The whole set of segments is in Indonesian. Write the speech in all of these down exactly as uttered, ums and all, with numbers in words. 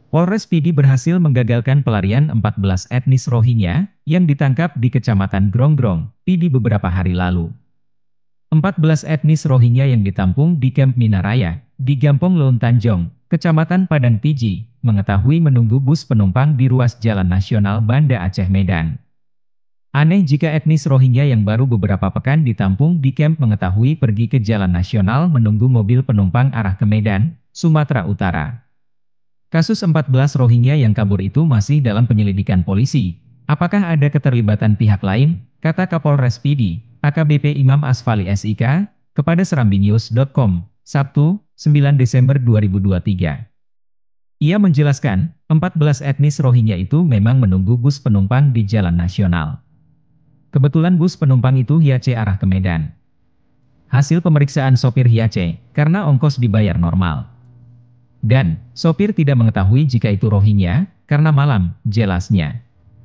Polres Pidi berhasil menggagalkan pelarian empat belas etnis Rohingya yang ditangkap di Kecamatan Gronggong, Pidi beberapa hari lalu. empat belas etnis Rohingya yang ditampung di Kamp Minaraya, di Gampong Lon Tanjong, Kecamatan Padang Piji, mengetahui menunggu bus penumpang di ruas Jalan Nasional Banda Aceh Medan. Aneh jika etnis Rohingya yang baru beberapa pekan ditampung di kamp mengetahui pergi ke Jalan Nasional menunggu mobil penumpang arah ke Medan, Sumatera Utara. Kasus empat belas Rohingya yang kabur itu masih dalam penyelidikan polisi. Apakah ada keterlibatan pihak lain? Kata Kapolres Pidi, A K B P Imam Asfali S I K, kepada serambi news titik com, Sabtu, sembilan Desember dua ribu dua puluh tiga. Ia menjelaskan, empat belas etnis Rohingya itu memang menunggu bus penumpang di Jalan Nasional. Kebetulan bus penumpang itu Hiace arah ke Medan. Hasil pemeriksaan sopir Hiace, karena ongkos dibayar normal. Dan, sopir tidak mengetahui jika itu Rohingya, karena malam, jelasnya.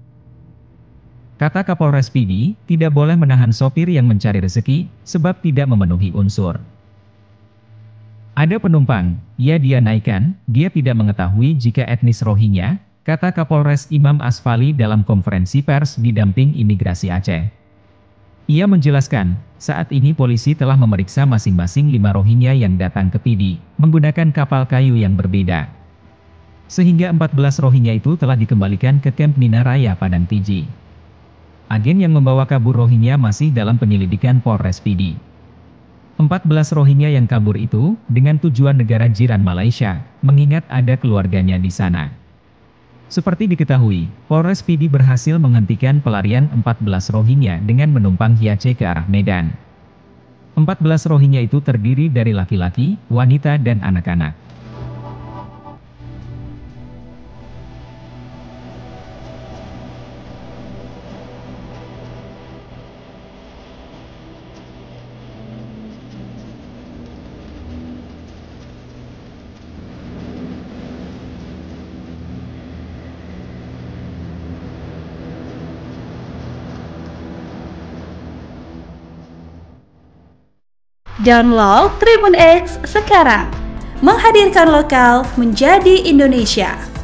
Kata Kapolres Pidi, tidak boleh menahan sopir yang mencari rezeki, sebab tidak memenuhi unsur. Ada penumpang, ya dia naikkan, dia tidak mengetahui jika etnis Rohingya, kata Kapolres Imam Asfali dalam konferensi pers didamping imigrasi Aceh. Ia menjelaskan, saat ini polisi telah memeriksa masing-masing lima Rohingya yang datang ke Pidi, menggunakan kapal kayu yang berbeda. Sehingga empat belas Rohingya itu telah dikembalikan ke Kamp Minaraya Padang Piji. Agen yang membawa kabur Rohingya masih dalam penyelidikan Polres Pidi. empat belas Rohingya yang kabur itu, dengan tujuan negara jiran Malaysia, mengingat ada keluarganya di sana. Seperti diketahui, Polres Pidi berhasil menghentikan pelarian empat belas Rohingya dengan menumpang Hiace ke arah Medan. empat belas Rohingya itu terdiri dari laki-laki, wanita dan anak-anak. Download Tribun X sekarang, menghadirkan lokal menjadi Indonesia.